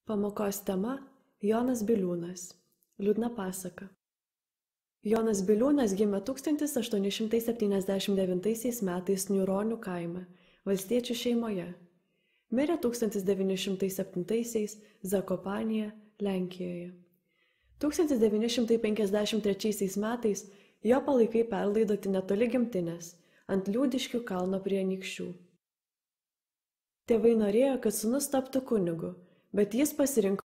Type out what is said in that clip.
Pamokos tema – Jonas Biliūnas. Liūdna pasaka. Jonas Biliūnas gimė 1879 metais Niūronių kaime, valstiečių šeimoje. Mirė 1907 Zakopanėje, Lenkijoje. 1953 metais jo palaikai perlaidoti netoli gimtinės, ant Liūdiškių kalno prie Anykščių. Tėvai norėjo, kad sūnus taptų kunigu, bet jis pasirinko